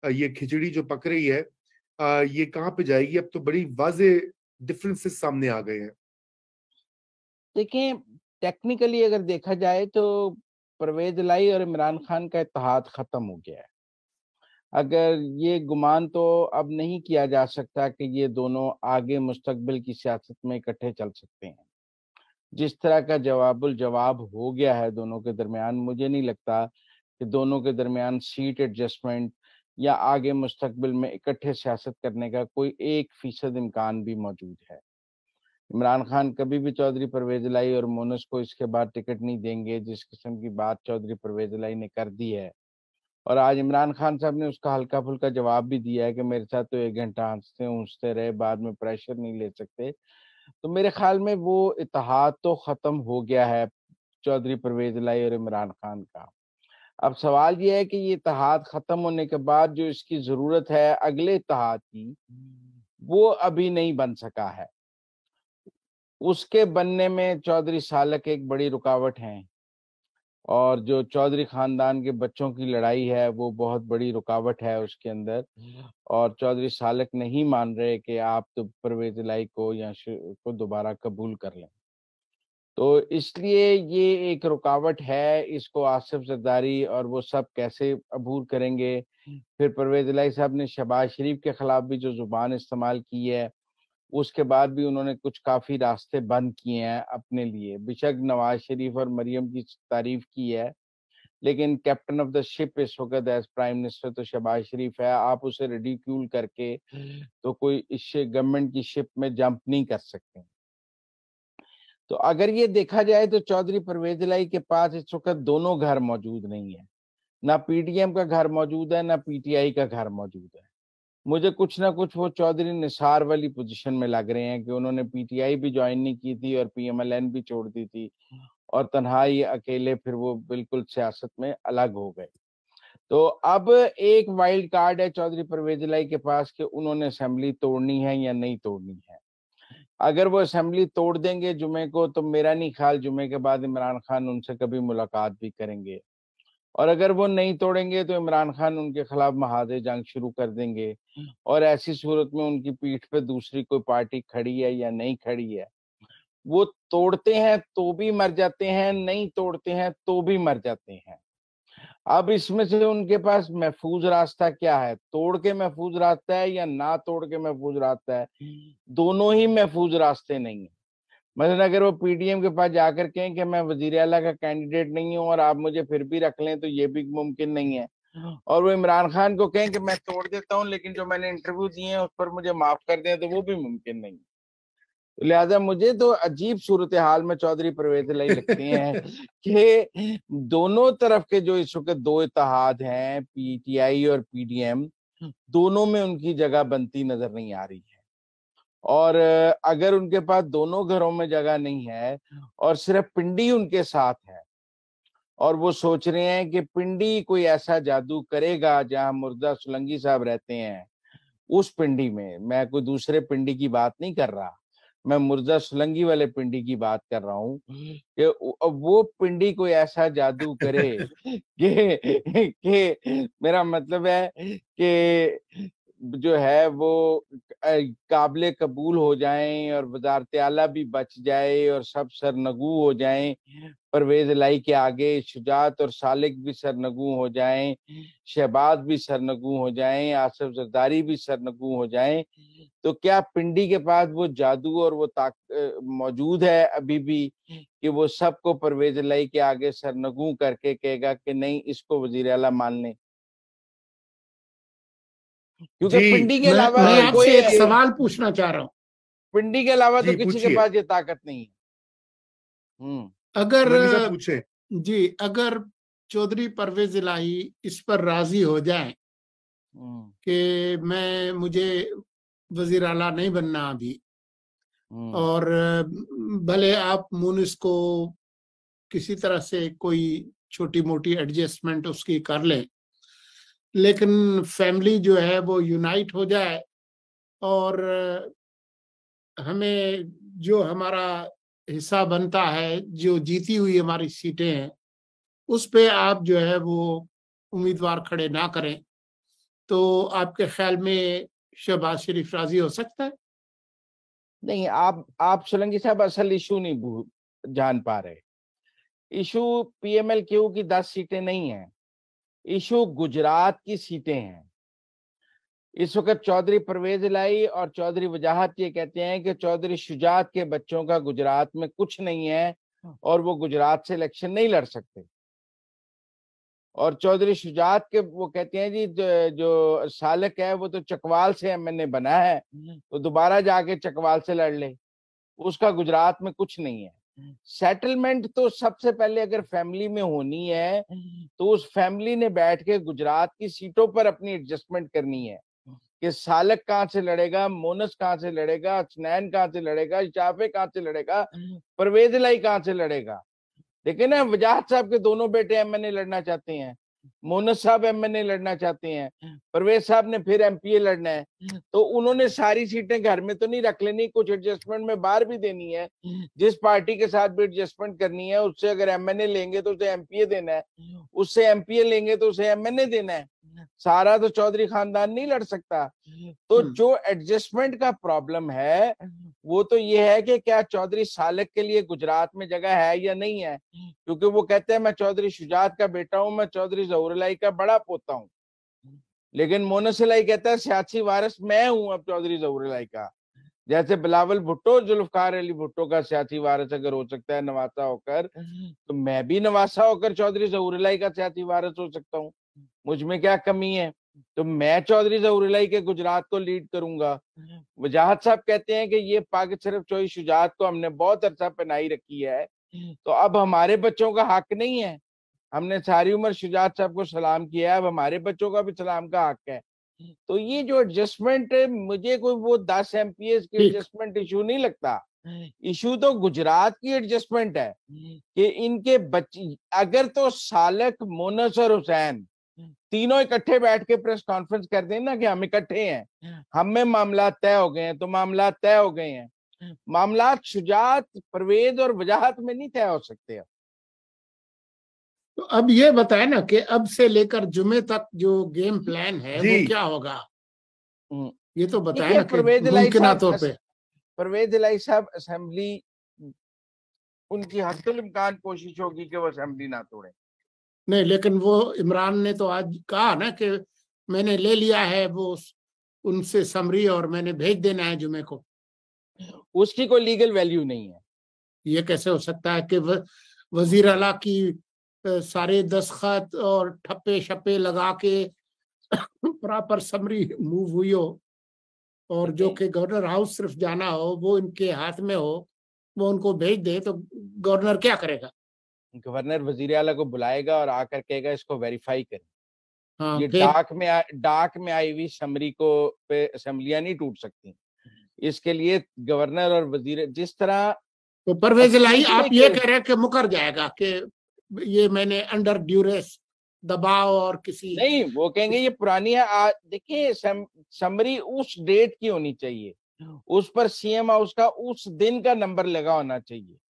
یہ کھچڑی جو پک رہی ہے یہ کہاں پہ جائے گی؟ اب تو بڑی واضح ڈفرنسز سامنے آ گئے ہیں۔ دیکھیں ٹیکنیکلی اگر دیکھا جائے تو پرویز الہی اور عمران خان کا اتحاد ختم ہو گیا ہے۔ اگر یہ گمان تو اب نہیں کیا جا سکتا کہ یہ دونوں آگے مستقبل کی سیاست میں اکٹھے چل سکتے ہیں۔ جس طرح کا جواب الجواب ہو گیا ہے دونوں کے درمیان، مجھے نہیں لگتا کہ دونوں کے درمیان سیٹ ایڈجسٹمنٹ یا آگے مستقبل میں اکٹھے سیاست کرنے کا کوئی 1% امکان بھی موجود ہے۔ عمران خان کبھی بھی چودھری پرویز الہی اور مونس کو اس کے بعد ٹکٹ نہیں دیں گے۔ جس قسم کی بات چودھری پرویز الہی نے کر دی ہے، اور آج عمران خان صاحب نے اس کا ہلکا پھلکا جواب بھی دیا ہے کہ میرے ساتھ تو 1 گھنٹہ ہنستے رہے، بعد میں پریشر نہیں لے سکتے، تو میرے خیال میں وہ اتحاد تو ختم ہو گیا ہے چودھری پرویز الہی اور عمران خان کا۔ اب سوال یہ ہے کہ یہ اتحاد ختم ہونے کے بعد جو اس کی ضرورت ہے اگلے اتحاد کی، وہ ابھی نہیں بن سکا ہے۔ اس کے بننے میں چودھری سالک ایک بڑی رکاوٹ ہیں، اور جو چودھری خاندان کے بچوں کی لڑائی ہے وہ بہت بڑی رکاوٹ ہے اس کے اندر، اور چودھری سالک نہیں مان رہے کہ آپ تو پرویز الہی کو یا کو دوبارہ قبول کر لیں، تو اس لیے یہ ایک رکاوٹ ہے۔ اس کو آصف زرداری اور وہ سب کیسے عبور کریں گے؟ پھر پرویز الہی صاحب نے شہباز شریف کے خلاف بھی جو زبان استعمال کی ہے، اس کے بعد بھی انہوں نے کچھ کافی راستے بند کیے ہیں اپنے لیے۔ بے شک نواز شریف اور مریم کی تعریف کی ہے، لیکن کیپٹن آف دا شپ اس وقت ایز پرائم منسٹر تو شہباز شریف ہے۔ آپ اسے ریڈیکیول کر کے تو کوئی اس گورنمنٹ کی شپ میں جمپ نہیں کر سکتے۔ تو اگر یہ دیکھا جائے تو چودھری پرویز الہی کے پاس اس وقت دونوں گھر موجود نہیں ہیں، نہ پی ٹی ایم کا گھر موجود ہے، نہ پی ٹی آئی کا گھر موجود ہے۔ مجھے کچھ نہ کچھ وہ چودھری نثار والی پوزیشن میں لگ رہے ہیں کہ انہوں نے پی ٹی آئی بھی جوائن نہیں کی تھی اور پی ایم ایل این بھی چھوڑ دی تھی، اور تنہائی اکیلے پھر وہ بالکل سیاست میں الگ ہو گئے۔ تو اب ایک وائلڈ کارڈ ہے چودھری پرویز الہی کے پاس کہ انہوں نے اسمبلی توڑنی ہے یا نہیں توڑنی ہے۔ اگر وہ اسمبلی توڑ دیں گے جمعے کو، تو میرا نہیں خیال جمعے کے بعد عمران خان ان سے کبھی ملاقات بھی کریں گے، اور اگر وہ نہیں توڑیں گے تو عمران خان ان کے خلاف محاذ جنگ شروع کر دیں گے، اور ایسی صورت میں ان کی پیٹھ پہ دوسری کوئی پارٹی کھڑی ہے یا نہیں کھڑی ہے۔ وہ توڑتے ہیں تو بھی مر جاتے ہیں، نہیں توڑتے ہیں تو بھی مر جاتے ہیں۔ اب اس میں سے ان کے پاس محفوظ راستہ کیا ہے؟ توڑ کے محفوظ راستہ ہے یا نہ توڑ کے محفوظ راستہ ہے؟ دونوں ہی محفوظ راستے نہیں ہیں۔ مثلا اگر وہ پی ڈی ایم کے پاس جا کر کہیں کہ میں وزیر اعلیٰ کا کینڈیڈیٹ نہیں ہوں اور آپ مجھے پھر بھی رکھ لیں، تو یہ بھی ممکن نہیں ہے۔ اور وہ عمران خان کو کہیں کہ میں توڑ دیتا ہوں لیکن جو میں نے انٹرویو دیے ہیں اس پر مجھے معاف کر دیں، تو وہ بھی ممکن نہیں۔ لہذا مجھے تو عجیب صورتحال میں چودھری پرویز الہی لگتی ہیں کہ دونوں طرف کے جو اس وقت دو اتحاد ہیں، پی ٹی آئی اور پی ڈی ایم، دونوں میں ان کی جگہ بنتی نظر نہیں آ رہی ہے۔ اور اگر ان کے پاس دونوں گھروں میں جگہ نہیں ہے اور صرف پنڈی ان کے ساتھ ہے، اور وہ سوچ رہے ہیں کہ پنڈی کوئی ایسا جادو کرے گا جہاں مرزا سولنگی صاحب رہتے ہیں، اس پنڈی میں کوئی دوسرے پنڈی کی بات نہیں کر رہا، میں مرزا سولنگی والے پنڈی کی بات کر رہا ہوں، کہ وہ پنڈی کوئی ایسا جادو کرے کہ میرا مطلب ہے کہ جو ہے وہ قابل قبول ہو جائیں اور وزارت اعلیٰ بھی بچ جائے اور سب سرنگو ہو جائیں، پرویز الہی کے آگے شجاعت اور سالک بھی سرنگو ہو جائیں، شہباز بھی سرنگو ہو جائیں، آصف زرداری بھی سرنگو ہو جائیں، تو کیا پنڈی کے پاس وہ جادو اور وہ موجود ہے ابھی بھی کہ وہ سب کو پرویز الہی کے آگے سرنگو کر کے کہے گا کہ نہیں اس کو وزیر اعلیٰ مان لیں؟ کیونکہ پنڈی کے علاوہ میں آپ سے ایک سوال پوچھنا چاہ رہا ہوں، پنڈی کے علاوہ تو کسی کے پاس یہ طاقت نہیں ہے۔ اگر چودھری پرویز الہی اس پر راضی ہو جائیں کہ مجھے وزیر اعلیٰ نہیں بننا ابھی، اور بھلے آپ مونس کو کسی طرح سے کوئی چھوٹی موٹی ایڈجسٹمنٹ اس کی کر لیں، لیکن فیملی جو ہے وہ یونائٹ ہو جائے، اور ہمیں جو ہمارا حصہ بنتا ہے، جو جیتی ہوئی ہماری سیٹیں ہیں، اس پہ آپ جو ہے وہ امیدوار کھڑے نہ کریں، تو آپ کے خیال میں شہباز شریف راضی ہو سکتا ہے؟ نہیں، آپ سولنگی صاحب اصل ایشو نہیں جان پا رہے. Issue P M L Q کی 10 سیٹیں نہیں ہیں، ایشو گجرات کی سیٹیں ہیں. اس وقت چودھری پرویز الہی اور چودھری وجاہت یہ کہتے ہیں کہ چودھری شجاعت کے بچوں کا گجرات میں کچھ نہیں ہے اور وہ گجرات سے الیکشن نہیں لڑ سکتے. اور چودھری شجاعت کے وہ کہتے ہیں جی جو سالک ہے وہ تو چکوال سے ایم این اے بنا ہے، تو دوبارہ جا کے چکوال سے لڑ لے، اس کا گجرات میں کچھ نہیں ہے. سیٹلمنٹ تو سب سے پہلے اگر فیملی میں ہونی ہے تو اس فیملی نے بیٹھ کے گجرات کی سیٹوں پر اپنی ایڈجسٹمنٹ کرنی ہے کہ سالک کہاں سے لڑے گا، مونس کہاں سے لڑے گا، حسنین کہاں سے لڑے گا، شافع کہاں سے لڑے گا، پرویز الہی کہاں سے لڑے گا. دیکھیں نا، وجاہت صاحب کے دونوں بیٹے ایم این اے لڑنا چاہتے ہیں، مونس صاحب ایم این اے لڑنا چاہتے ہیں، پرویز صاحب نے پھر ایم پی اے لڑنا ہے. تو انہوں نے ساری سیٹیں گھر میں تو نہیں رکھ لینی، کچھ ایڈجسٹمنٹ میں باہر بھی دینی ہے. جس پارٹی کے ساتھ بھی ایڈجسٹمنٹ کرنی ہے، اس سے اگر ایم این اے لیں گے تو اسے ایم پی اے دینا ہے، اس سے ایم پی اے لیں گے تو اسے ایم این اے دینا ہے. سارا تو چودھری خاندان نہیں لڑ سکتا. تو جو ایڈجسٹمنٹ کا پرابلم ہے وہ تو یہ ہے کہ کیا چودھری سالک کے لیے گجرات میں جگہ ہے یا نہیں ہے، کیونکہ وہ کہتے ہیں میں چودھری شجاعت کا بیٹا ہوں، میں چودھری ظہور الہی کا بڑا پوتا ہوں. لیکن مونس الہی کہتا ہے سیاسی وارث میں ہوں اب چودھری ظہور الہی کا. جیسے بلاول بھٹو ذوالفقار علی بھٹو کا سیاسی وارث اگر ہو سکتا ہے نواسا ہو کر، تو میں بھی نواسا ہو کر چودھری ظہور الہی کا سیاسی وارث ہو سکتا ہوں. مجھ میں کیا کمی ہے؟ تو میں چودھری ظہور الہی کے گجرات کو لیڈ کروں گا. وجاہت صاحب کہتے ہیں کہ یہ پاک صرف چودھری شجاعت کو ہم نے بہت عرصہ پنائی رکھی ہے، تو اب ہمارے بچوں کا حق نہیں ہے. ہم نے ساری عمر شجاعت صاحب کو سلام کیا ہے، اب ہمارے بچوں کا بھی سلام کا حق ہے. تو یہ جو ایڈجسٹمنٹ، مجھے کوئی وہ 10 ایم پی ایس کی ایڈجسٹمنٹ ایشو نہیں لگتا. ایشو تو گجرات کی ایڈجسٹمنٹ ہے کہ ان کے بچے، اگر تو سالک، مونس اور حسین تینوں اکٹھے بیٹھ کے پریس کانفرنس کر دیں نا کہ ہم اکٹھے ہیں، ہم میں معاملات طے ہو گئے ہیں، تو معاملات طے ہو گئے ہیں. معاملات شجاعت، پرویز اور وجاہت میں نہیں طے ہو سکتے. تو اب یہ بتائیں نا کہ اب سے لے کر جمعے تک جو گیم پلان ہے وہ کیا ہوگا، یہ تو بتائیں نا کہ ممکنہ طور پہ. پرویز الہی صاحب اسمبلی، ان کی حد الامکان کوشش ہوگی کہ وہ اسمبلی نہ توڑیں. نہیں، لیکن وہ عمران نے تو آج کہا نا کہ میں نے لے لیا ہے وہ ان سے سمری اور میں نے بھیج دینا ہے جمعے کو. اس کی کوئی لیگل ویلیو نہیں ہے. یہ کیسے ہو سکتا ہے کہ وزیر اعلیٰ کی سارے دستخط اور ٹھپے شپے لگا کے پراپر سمری موو ہوئی ہو، اور جو کہ گورنر ہاؤس صرف جانا ہو وہ ان کے ہاتھ میں ہو، وہ ان کو بھیج دے، تو گورنر کیا کرے گا؟ گورنر وزیر اعلیٰ کو بلائے گا اور آ کر کہے گا اس کو ویریفائی کریں. یہ ڈاک میں آئی ہوئی سمری کو پہ اسمبلیاں نہیں ٹوٹ سکتی. اس کے لیے گورنر اور وزیر، جس طرح تو پرویز الہی آپ یہ کہہ رہے ہیں کہ مکر جائے گا کہ یہ میں نے انڈر ڈیوریس، دباؤ اور کسی، نہیں، وہ کہیں گے یہ پرانی ہے. دیکھیے سمری اس ڈیٹ کی ہونی چاہیے، اس پر سی ایم ہاؤس کا اس دن کا نمبر لگا ہونا چاہیے.